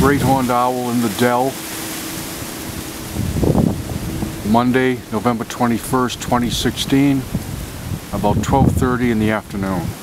great horned owl in the Dell. Monday, November 21st, 2016, about 12:30 in the afternoon.